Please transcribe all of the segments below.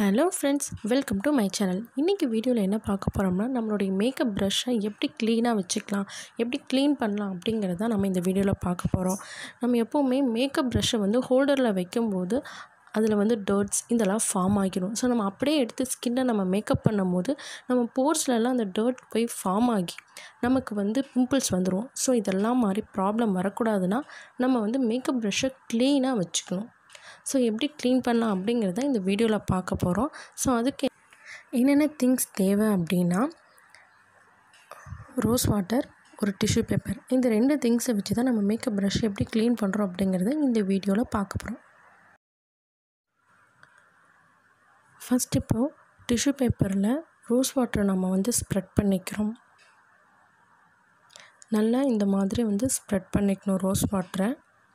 Hello friends, welcome to my channel. இன்றைக்கி வீடியோவில் என்ன பார்க்க போகிறோம்னா, நம்மளுடைய மேக்கப் ப்ரஷ்ஷை எப்படி க்ளீனாக வச்சுக்கலாம், எப்படி க்ளீன் பண்ணலாம் அப்படிங்கிறத நம்ம இந்த வீடியோவில் பார்க்க போகிறோம். நம்ம எப்போவுமே மேக்கப் ப்ரஷ்ஷை ஹோல்டரில் வைக்கும்போது அதில் டர்ட்ஸ் இதெல்லாம் ஃபார்ம் ஆகிடும். ஸோ நம்ம அப்படியே எடுத்து ஸ்கின்னை நம்ம மேக்கப் பண்ணும்போது நம்ம போர்ஸ்லலாம் அந்த டர்ட் போய் ஃபார்ம் ஆகி நமக்கு பிம்பிள்ஸ் வந்துடும். ஸோ இதெல்லாம் மாதிரி ப்ராப்ளம் வரக்கூடாதுன்னா நம்ம மேக்கப் ப்ரஷ்ஷை க்ளீனாக வச்சுக்கணும். ஸோ எப்படி க்ளீன் பண்ணலாம் அப்படிங்கிறத இந்த வீடியோவில் பார்க்க போகிறோம். ஸோ அதுக்கு என்னென்ன திங்ஸ் தேவை அப்படின்னா, ரோஸ் வாட்டர், ஒரு டிஷ்யூ பேப்பர். இந்த 2 திங்ஸை வச்சு தான் நம்ம மேக்கப் ப்ரஷ் எப்படி க்ளீன் பண்ணுறோம் அப்படிங்கிறத இந்த வீடியோவில் பார்க்க போகிறோம். ஃபஸ்ட் இப்போது டிஷ்யூ பேப்பரில் ரோஸ் வாட்டரை நம்ம ஸ்ப்ரெட் பண்ணிக்கிறோம். நல்லா இந்த மாதிரி ஸ்ப்ரெட் பண்ணிக்கணும் ரோஸ் வாட்டரை.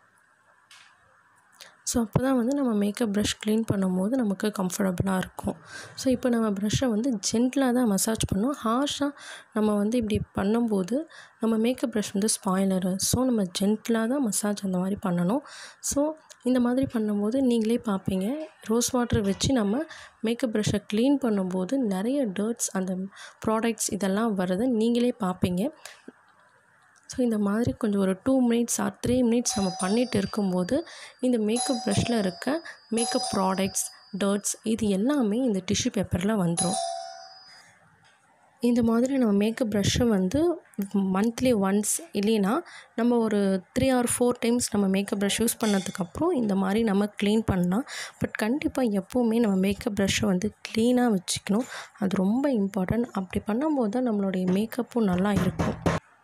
ஸோ அப்போ தான் நம்ம மேக்கப் ப்ரஷ் க்ளீன் பண்ணும்போது நமக்கு கம்ஃபர்டபுளாக இருக்கும். ஸோ இப்போ நம்ம ப்ரஷ்ஷை ஜென்டிலாக தான் மசாஜ் பண்ணணும். ஹார்ஷாக நம்ம இப்படி பண்ணும்போது நம்ம மேக்கப் ப்ரஷ் ஸ்பாயில் ஆகிடும். ஸோ நம்ம ஜென்டிலாக தான் மசாஜ் அந்த மாதிரி பண்ணணும். ஸோ இந்த மாதிரி பண்ணும்போது நீங்களே பார்ப்பீங்க, ரோஸ் வாட்டர் வச்சு நம்ம மேக்கப் ப்ரஷ்ஷை க்ளீன் பண்ணும்போது நிறைய டர்ட்ஸ், அந்த ப்ராடக்ட்ஸ் இதெல்லாம் வர்றதை நீங்களே பார்ப்பீங்க. ஸோ இந்த மாதிரி கொஞ்சம் ஒரு 2 மினிட்ஸ் ஆர் 3 மினிட்ஸ் நம்ம பண்ணிகிட்டு இருக்கும்போது இந்த மேக்கப் ப்ரஷ்ஷில் இருக்க மேக்கப் ப்ராடக்ட்ஸ், டர்ட்ஸ் இது எல்லாமே இந்த டிஷ்யூ பேப்பரில் வந்துடும். இந்த மாதிரி நம்ம மேக்கப் ப்ரஷ்ஷை மந்த்லி ஒன்ஸ் இல்லைன்னா நம்ம ஒரு 3 or 4 டைம்ஸ் நம்ம மேக்கப் ப்ரஷ் யூஸ் பண்ணதுக்கப்புறம் இந்த மாதிரி நம்ம க்ளீன் பண்ணலாம். பட் கண்டிப்பாக எப்போவுமே நம்ம மேக்கப் ப்ரஷ்ஷை க்ளீனாக வச்சுக்கணும். அது ரொம்ப இம்பார்ட்டன்ட். அப்படி பண்ணும்போது தான் நம்மளுடைய மேக்கப்பும் நல்லா இருக்கும்.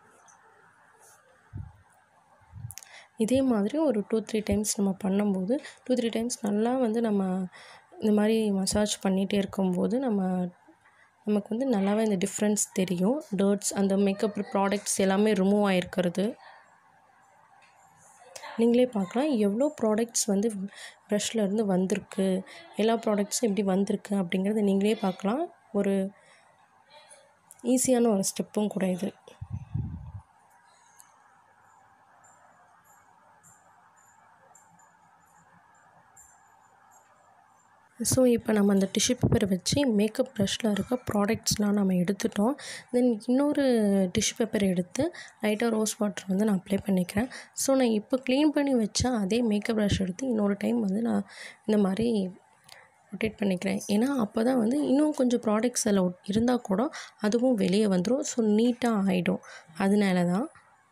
இதே மாதிரி ஒரு 2-3 டைம்ஸ் நம்ம பண்ணும்போது 2-3 டைம்ஸ் நல்லா நம்ம இந்த மாதிரி மசாஜ் பண்ணிகிட்டே இருக்கும்போது நமக்கு நல்லாவே இந்த டிஃப்ரென்ஸ் தெரியும். டர்ட்ஸ், அந்த மேக்கப் ப்ராடக்ட்ஸ் எல்லாமே ரிமூவ் ஆகிருக்கிறது நீங்களே பார்க்கலாம். எவ்வளோ ப்ராடக்ட்ஸ் ப்ரஷ்லேருந்து வந்திருக்கு, எல்லா ப்ராடக்ட்ஸும் எப்படி வந்திருக்கு அப்படிங்கிறத நீங்களே பார்க்கலாம். ஒரு ஈஸியான ஒரு ஸ்டெப்பும் கூட இது. ஸோ இப்போ நம்ம அந்த டிஷ்யூ பேப்பரை வச்சு மேக்கப் ப்ரஷ்ஷில் இருக்க ப்ராடக்ட்ஸ்லாம் நம்ம எடுத்துட்டோம். தென் இன்னொரு டிஷ்யூ பேப்பர் எடுத்து லைட்டாக ரோஸ் வாட்டர் நான் அப்ளை பண்ணிக்கிறேன். ஸோ நான் இப்போ க்ளீன் பண்ணி வச்சா அதே மேக்கப் ப்ரஷ் எடுத்து இன்னொரு டைம் நான் இந்த மாதிரி ரொட்டேட் பண்ணிக்கிறேன். ஏன்னா அப்போ தான் இன்னும் கொஞ்சம் ப்ராடக்ட்ஸ் அதில் இருந்தால் கூட அதுவும் வெளியே வந்துடும். ஸோ நீட்டாக ஆகிடும். அதனால தான்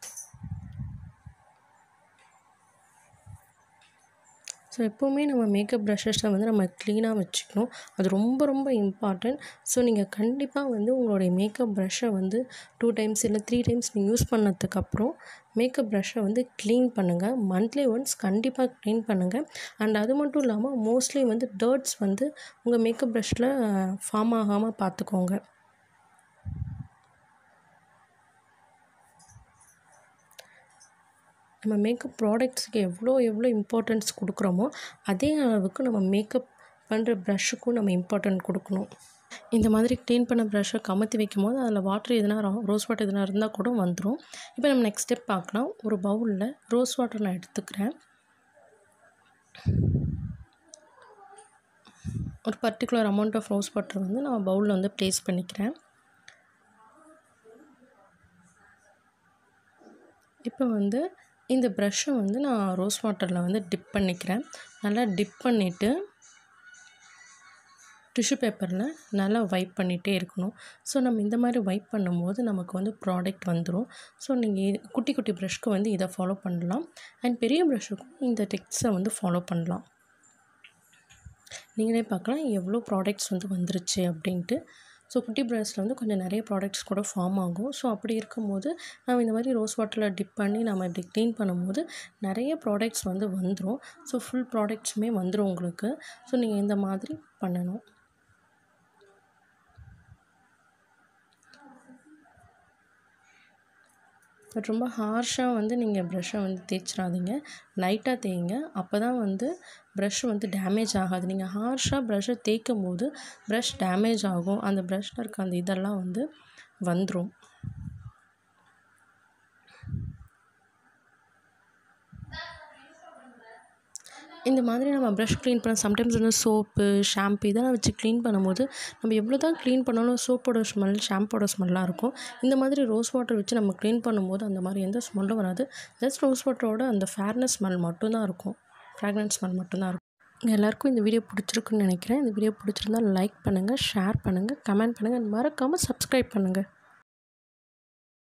ஸோ எப்போவுமே நம்ம மேக்கப் ப்ரஷஸை நம்ம க்ளீனாக வச்சுக்கணும். அது ரொம்ப ரொம்ப இம்பார்ட்டன்ட். ஸோ நீங்கள் கண்டிப்பாக உங்களுடைய மேக்கப் ப்ரஷ்ஷை 2 டைம்ஸ் இல்லை 3 டைம்ஸ் நீங்கள் யூஸ் பண்ணதுக்கப்புறம் மேக்கப் ப்ரஷ்ஷை க்ளீன் பண்ணுங்கள். மந்த்லி ஒன்ஸ் கண்டிப்பாக க்ளீன் பண்ணுங்கள். அண்ட் அது மட்டும் இல்லாமல் மோஸ்ட்லி டர்ட்ஸ் உங்கள் மேக்கப் ப்ரஷ்ஷில் ஃபார்ம் ஆகாமல் பார்த்துக்கோங்க. நம்ம மேக்கப் ப்ராடக்ட்ஸுக்கு எவ்வளோ இம்பார்ட்டன்ஸ் கொடுக்குறோமோ அதே அளவுக்கு நம்ம மேக்கப் பண்ணுற ப்ரஷ்ஷுக்கும் நம்ம இம்பார்ட்டன்ட் கொடுக்கணும். இந்த மாதிரி க்ளீன் பண்ண ப்ரஷ்ஷை கமத்தி வைக்கும்போது அதில் வாட்டர் எதுனா ரோஸ் வாட்டர் எதுனா இருந்தால் கூட வந்துடும். இப்போ நம்ம நெக்ஸ்ட் ஸ்டெப் பார்க்கலாம். ஒரு பவுலில் ரோஸ் வாட்டர் நான் எடுத்துக்கிறேன். ஒரு particular amount of rose water நான் பவுலில் ப்ளேஸ் பண்ணிக்கிறேன். இப்போ இந்த ப்ரஷ்ஷை நான் ரோஸ் வாட்டரில் டிப் பண்ணிக்கிறேன். நல்லா டிப் பண்ணிவிட்டு டிஷ்யூ பேப்பரில் நல்லா வைப் பண்ணிகிட்டே இருக்கணும். ஸோ நம்ம இந்த மாதிரி வைப் பண்ணும்போது நமக்கு ப்ராடக்ட் வந்துடும். ஸோ நீங்கள் குட்டி குட்டி ப்ரஷ்க்கு இதை ஃபாலோ பண்ணலாம். அண்ட் பெரிய ப்ரஷ்ஷுக்கும் இந்த டிப்ஸை ஃபாலோ பண்ணலாம். நீங்களே பார்க்கலாம் எவ்வளோ ப்ராடக்ட்ஸ் வந்துருச்சு அப்படின்ட்டு. ஸோ குட்டி ப்ரஷ்ஷில் கொஞ்சம் நிறைய ப்ராடக்ட்ஸ் கூட ஃபார்ம் ஆகும். ஸோ அப்படி இருக்கும்போது நம்ம இந்த மாதிரி ரோஸ் வாட்டரில் டிப் பண்ணி நம்ம இப்படி க்ளீன் பண்ணும்போது நிறைய ப்ராடக்ட்ஸ் வந்துடும். ஸோ ஃபுல் ப்ராடக்ட்ஸுமே வந்துடும் உங்களுக்கு. ஸோ நீங்கள் இந்த மாதிரி பண்ணணும். பட் ரொம்ப ஹார்ஷாக நீங்கள் ப்ரஷ்ஷை தேய்ச்சிடாதீங்க. லைட்டாக தேய்ங்க. அப்போ தான் ப்ரஷ் டேமேஜ் ஆகாது. நீங்கள் ஹார்ஷாக ப்ரஷ்ஷை தேய்க்கும் போது ப்ரஷ் டேமேஜ் ஆகும். அந்த ப்ரஷ்ஷில் இருக்க அந்த இதெல்லாம் வந்துடும். இந்த மாதிரி நம்ம ப்ரஷ் க்ளீன் பண்ண சம்டைம்ஸ் வந்து சோப்பு, ஷாம்பு இதெல்லாம் வச்சு க்ளீன் பண்ணும்போது நம்ம எவ்வளோ தான் க்ளீன் பண்ணாலும் சோப்போட ஸ்மெல், ஷாம்போட ஸ்மெல்லாம் இருக்கும். இந்த மாதிரி ரோஸ் வாட்டர் வச்சு நம்ம க்ளீன் பண்ணும்போது அந்த மாதிரி எந்த ஸ்மெல்லும் வராது. ஜஸ்ட் ரோஸ் வாட்டரோட அந்த ஃபேர்னஸ் ஸ்மெல் மட்டும்தான் இருக்கும். ஃப்ராக்ரன்ஸ் ஸ்மெல் மட்டும்தான் இருக்கும். எல்லாருக்கும் இந்த வீடியோ பிடிச்சிருக்குன்னு நினைக்கிறேன். இந்த வீடியோ பிடிச்சிருந்தா லைக் பண்ணுங்கள், ஷேர் பண்ணுங்கள், கமெண்ட் பண்ணுங்கள், மறக்காமல் சப்ஸ்கிரைப் பண்ணுங்கள்.